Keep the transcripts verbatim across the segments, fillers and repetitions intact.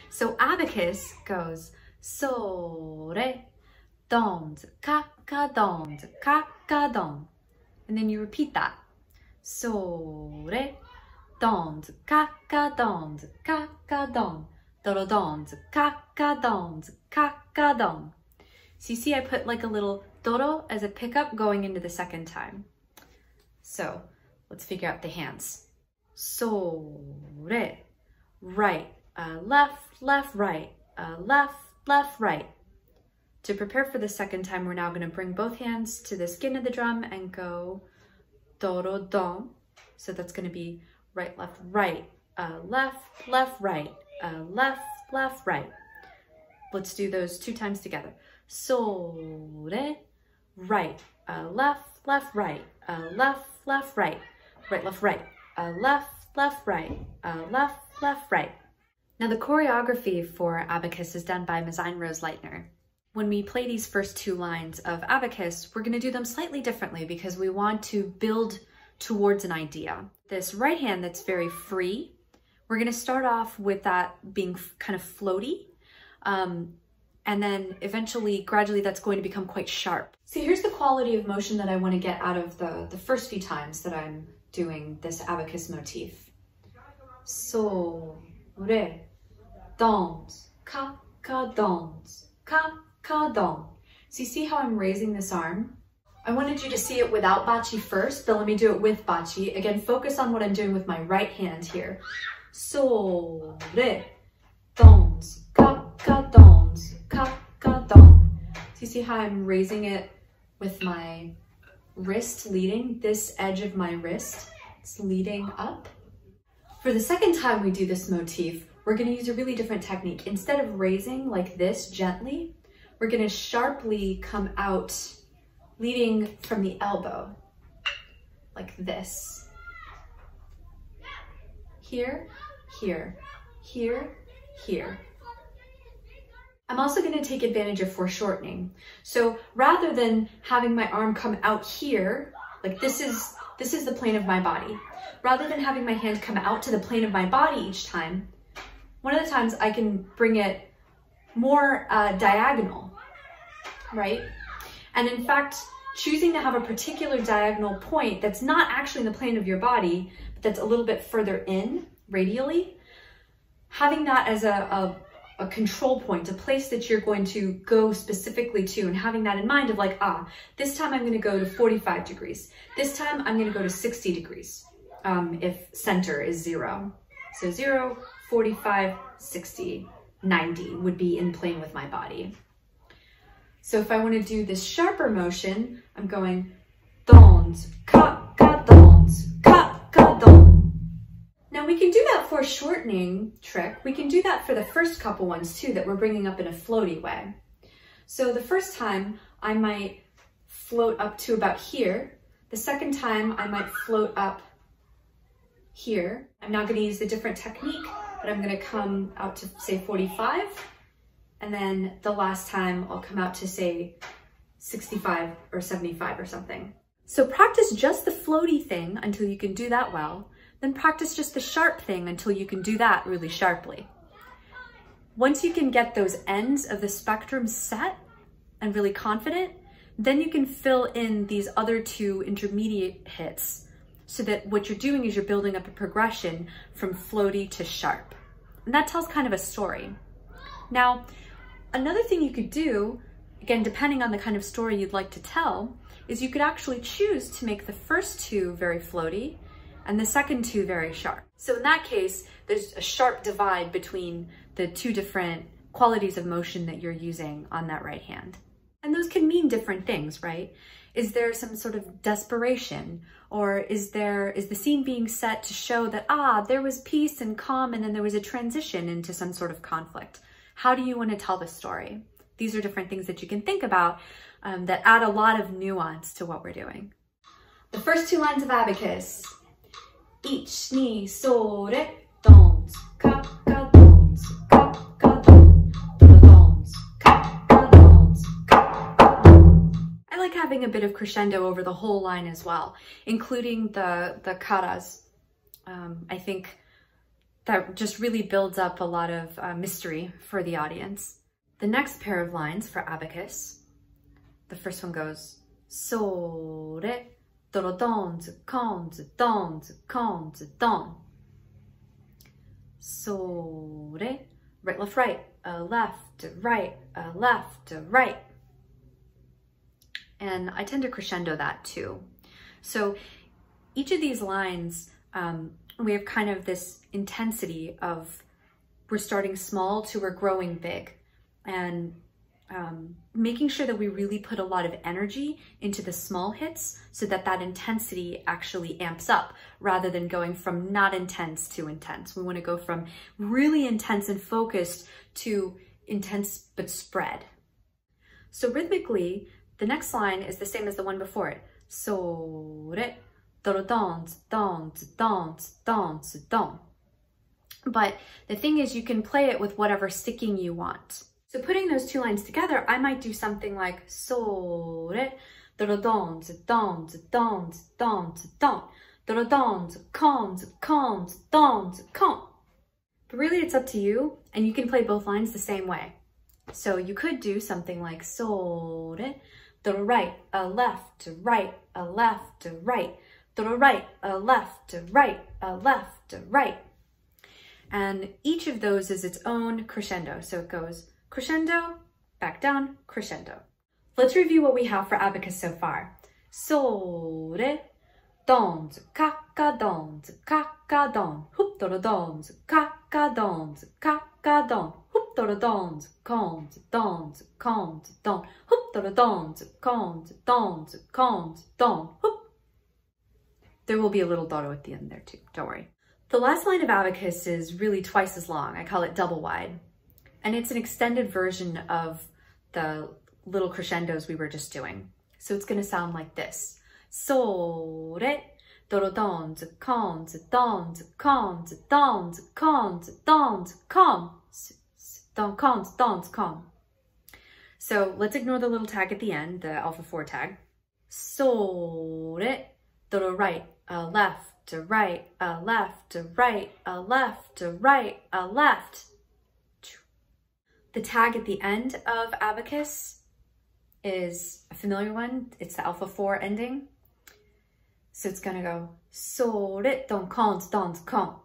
So abacus goes so, re, dons, ka, ka, dons, ka, ka, don. And then you repeat that. So, re, dons, ka, ka, dons, ka, ka, don. Do, dons, ka, ka, dons, ka, ka, don. So you see I put like a little doro as a pickup going into the second time. So let's figure out the hands. So, re, right, uh, left, left, right, uh, left, left, right. To prepare for the second time, we're now going to bring both hands to the skin of the drum and go do, do, do. So that's going to be right, left, right, uh, left, left, right, uh, left, left, right. Let's do those two times together. So, re, right, uh, left, left, right, uh, left, left, right, right, left, right, uh, left, left, right, uh, left, left, right. Now the choreography for Abacus is done by Mazyne Rose Leitner. When we play these first two lines of Abacus, we're going to do them slightly differently because we want to build towards an idea. This right hand that's very free, we're going to start off with that being kind of floaty, um, and then eventually, gradually, that's going to become quite sharp. So here's the quality of motion that I want to get out of the, the first few times that I'm doing this Abacus motif. So, re, dons, ka, ka, dons, ka, ka, don. So you see how I'm raising this arm? I wanted you to see it without bachi first, but let me do it with bachi. Again, focus on what I'm doing with my right hand here. So, re, dons, ka, ka, dons, ka, ka, don. So you see how I'm raising it with my wrist leading, this edge of my wrist, it's leading up. For the second time we do this motif, we're going to use a really different technique. Instead of raising like this gently, we're going to sharply come out, leading from the elbow, like this. Here, here, here, here. I'm also going to take advantage of foreshortening. So rather than having my arm come out here, like this is, this is the plane of my body. Rather than having my hand come out to the plane of my body each time, one of the times I can bring it more uh, diagonal, right? And in fact, choosing to have a particular diagonal point that's not actually in the plane of your body, but that's a little bit further in radially, having that as a, a, a control point, a place that you're going to go specifically to, and having that in mind of like, ah, this time I'm going to go to forty-five degrees. This time I'm going to go to sixty degrees. Um, if center is zero. So zero, forty-five, sixty, ninety would be in plane with my body. So if I want to do this sharper motion, I'm going dons, ka, ka, dons, ka, ka, don. Now we can do that foreshortening trick. We can do that for the first couple ones too, that we're bringing up in a floaty way. So the first time I might float up to about here. The second time I might float up here. I'm now going to use a different technique, but I'm going to come out to say forty-five. And then the last time I'll come out to say sixty-five or seventy-five or something. So practice just the floaty thing until you can do that well. Then practice just the sharp thing until you can do that really sharply. Once you can get those ends of the spectrum set and really confident, then you can fill in these other two intermediate hits, so that what you're doing is you're building up a progression from floaty to sharp. And that tells kind of a story. Now, another thing you could do, again, depending on the kind of story you'd like to tell, is you could actually choose to make the first two very floaty and the second two very sharp. So in that case, there's a sharp divide between the two different qualities of motion that you're using on that right hand. And those can mean different things, right? Is there some sort of desperation? Or is there, is the scene being set to show that, ah, there was peace and calm and then there was a transition into some sort of conflict? How do you want to tell the story? These are different things that you can think about um, that add a lot of nuance to what we're doing. The first two lines of Abacus. Ich, ni, so, re, dons, ka, ka, dons, ka, ka, don, do, dons, ka, ka, dons, ka, ka, don. I like having a bit of crescendo over the whole line as well, including the, the karas. Um, I think that just really builds up a lot of uh, mystery for the audience. The next pair of lines for abacus, the first one goes so, re, do, don, con, don, con, don. So, re, right, left, right, a left, right, a left, right. And I tend to crescendo that too. So each of these lines, um, we have kind of this intensity of we're starting small to we're growing big, and um, making sure that we really put a lot of energy into the small hits so that that intensity actually amps up rather than going from not intense to intense. We want to go from really intense and focused to intense but spread. So rhythmically, the next line is the same as the one before it. So, re, do, don, don, don, don, don. But the thing is, you can play it with whatever sticking you want. So putting those two lines together, I might do something like so, re, do, don, don, don, don, don, do, don, con, con, don, con. But really it's up to you, and you can play both lines the same way. So you could do something like so, re, to the right, a left, to right, a left, to right, to the right, a left, to right, a left, to right. And each of those is its own crescendo. So it goes crescendo, back down, crescendo. Let's review what we have for abacus so far. So, re, don, ka, ka, don, ka, ka, don, hoop, do, don, ka, ka, don, ka, ka, don, hoop, do, don, con, don, con, don, hoop, do, don, con, don, con, don, hoop. There will be a little dodo at the end there too, don't worry. The last line of abacus is really twice as long. I call it double wide. And it's an extended version of the little crescendos we were just doing. So it's going to sound like this. So, re, do, don, con, don, con, don, con, don, con, don, con, don, con. So let's ignore the little tag at the end, the alpha four tag. So, re, do, right, a left, to right, a left, to right, a left, to right, a left. The tag at the end of abacus is a familiar one. It's the alpha four ending. So it's gonna go so, re, don, con, don, con.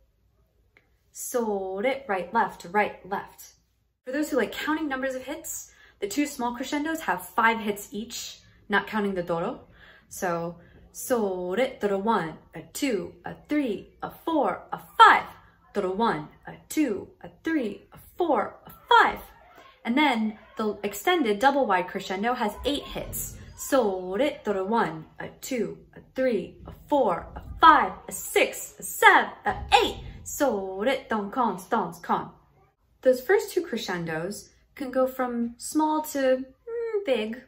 So, re, right, left, right, left. For those who like counting numbers of hits, the two small crescendos have five hits each, not counting the doro. So, so, re, do, one, a two, a three, a four, a five. Do, one, a two, a three, a four, a five. And then the extended double wide crescendo has eight hits. So, re, do, one, a two, a three, a four, a five, a six, a seven, a eight. So, re, don, con, don, con. Those first two crescendos can go from small to mm, big.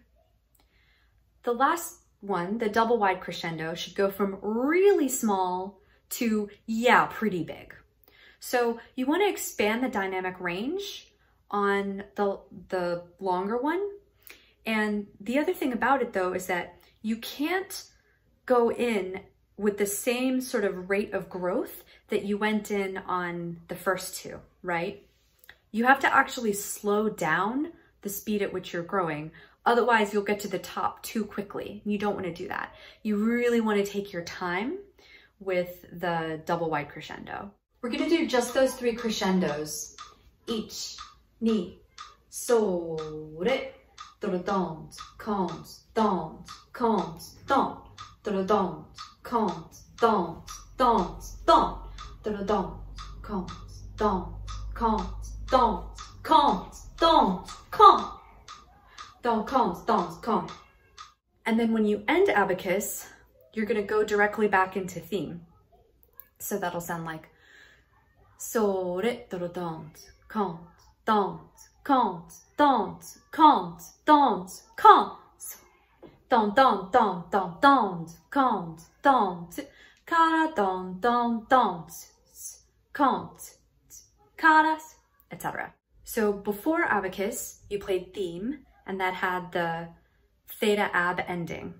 The last one, the double wide crescendo, should go from really small to, yeah, pretty big. So you want to expand the dynamic range on the, the longer one. And the other thing about it though is that you can't go in with the same sort of rate of growth that you went in on the first two, right? You have to actually slow down the speed at which you're growing. Otherwise, you'll get to the top too quickly. You don't want to do that. You really want to take your time with the double wide crescendo. We're going to do just those three crescendos. Ich, ni, so, re, do, don, con, don, con, don, do, don, con, don, don, don, do, don, con, don, con, don, con, don, con. Don, con, don, con. And then when you end abacus, you're going to go directly back into theme. So that'll sound like so, re, do, don, con, don, con, don, con, don, con. Don, don, don, don, don, con, don, cara, don, don, don, con, cara, et cetera. So before abacus, you played theme, and that had the theta ab ending.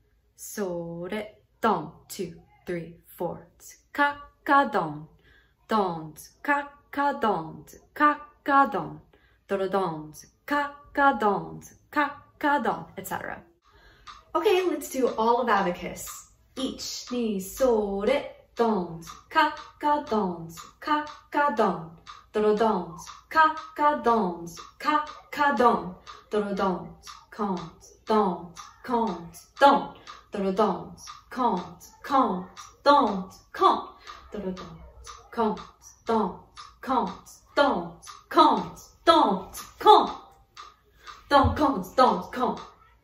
So, re, don, two, three, four, ka, ka, don, dons, cacadons, cacadon, dorodons, cacadons, cacadon, et cetera. Okay, let's do all of abacus. Ich, ni, so, re, dons, cacadons, cacadon, dorodons, cacadons, cacadon, dorodons, cons, dons, cons, don, dorodons, cons, cons, dons, con, dorodons, cons, dons, cons, dons, cons, dons, con, don, cons, dons, con.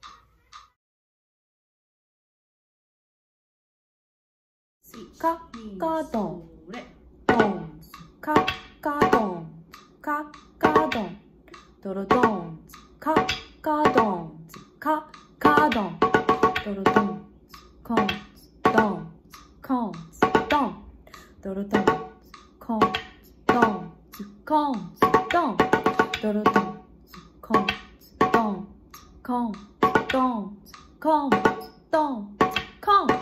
Cacadon, dons, cacadon, cacadon, dorodons, cacadons, cacadon, dorodons, cons, dons, cons, don, dorodons, cons, dons, cons, don, dorodons, cons, dons, cons, dons, cons, dons, cons.